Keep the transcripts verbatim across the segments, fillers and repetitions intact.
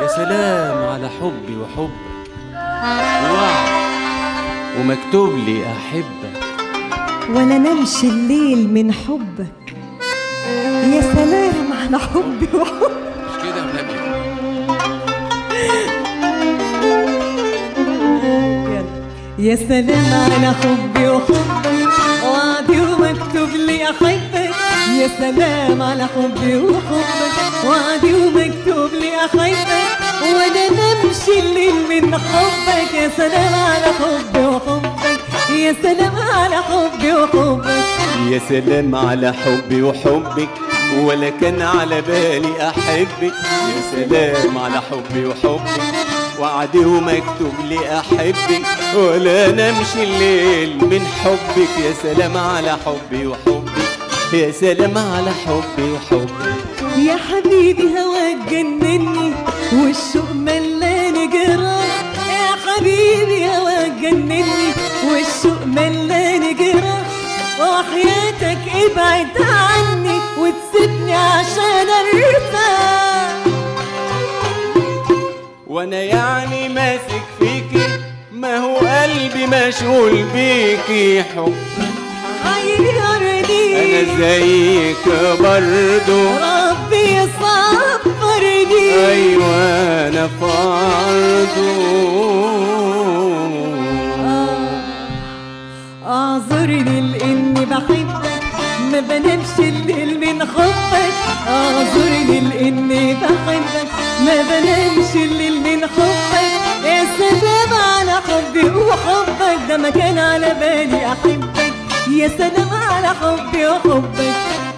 سلام على حبي وحبك، وعد ومكتوب لي أحبك، ولا نمشي الليل من حبك. يا سلام على حبي وحبك. مش كده يا نبي؟ يا سلام على حبي وحبك، وعدي ومكتوب لي أحبك. يا سلام على حبي وحبك، وعدي ومكتوب لي أحبك، ولا نمشي الليل من حبك. يا سلام على حبي وحبك، يا سلام على حبي وحبك. يا سلام على حبي وحبك، ولا كان على بالي أحبك. يا سلام على حبي وحبك، وعدي ومكتوب لي أحبك، ولا نمشي الليل من حبك. يا سلام على حبي وحبك، يا سلام على حبي وحبك. يا حبيبي هواك جنني والشوق ملاني جراح. يا حبيبي هواك جنني والشوق ملاني جراح، وحياتك ابعد عني وتسيبني عشان ارتاح. وانا يعني ماسك فيكي، ما هو قلبي مشغول بيكي. حب غيرني انا زيك برضو، ربي يصبرني. ايوه انا فرضو. اعذرني لاني بحبك، ما بنامش الليل من حبك. اعذرني لاني بحبك، ما بنامش الليل من حبك. يا سلام على حبي وحبك، ده ما كان على بالي احبك. يا سلام على حبي وحبك.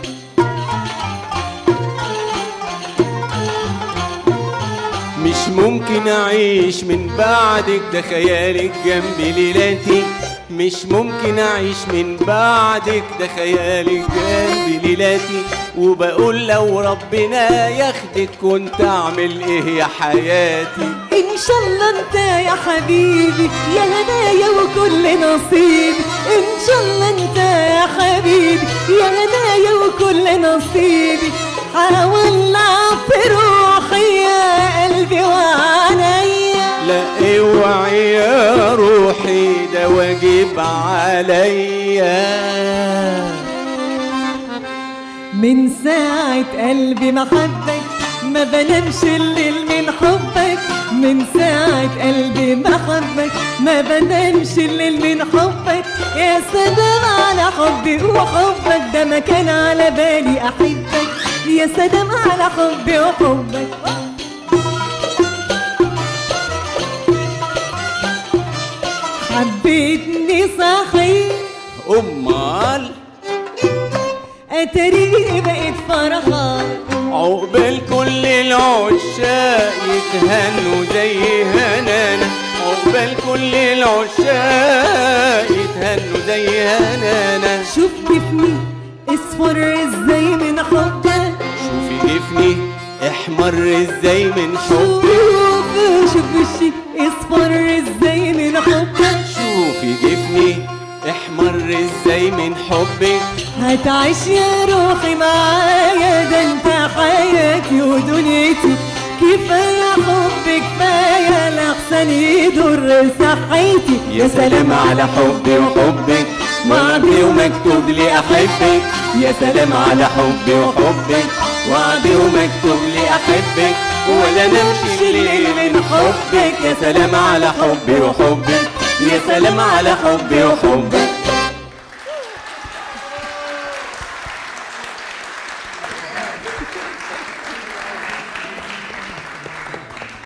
مش ممكن اعيش من بعدك، ده خيالك جنبي ليلاتي. مش ممكن اعيش من بعدك، ده خيالك جنبي ليلاتي. وبقول لو ربنا ياخدك كنت اعمل ايه يا حياتي. ان شاء الله انت يا حبيبي يا هدايا وكل نصيب. ان شاء الله انت يا حبيبي يا هدايا وكل نصيبي. هولع في روحي يا قلبي وعينيا. لا اوعي يا روحي، ده واجب عليا. من ساعة قلبي ما حبك، ما بنامش الليل من حبك. من ساعة قلبي ما حبك، ما بنامش الليل من حبك. يا سلام على حبي وحبك، ده ما كان على بالي أحبك. يا سلام على حبي وحبك. حبيتني صحيح، امال اتريني بقيت فرحان. عقبال كل العشاق يتهنوا زي هنانا. عقبال كل العشاق يتهنوا زي هنانا. شوف جفني اصفر ازاي من حبك. شوفي جفني احمر ازاي من حبك. شوف شوف وشي اصفر ازاي من حبك. شوفي جفني احمر ازاي من حبك. هتعيش يا روحي معايا، ده انت حياتي ودنيتي. كفايه حبك كفايه لحسن يضر صحتي. يا سلام على حبي وحبك، وعدي ومكتوب لي احبك. يا سلام على حبي وحبك، وعدي ومكتوب لي احبك، ولا نمشي الليل من حبك. يا سلام على حبي وحبك، يا سلام على حبي وحبك.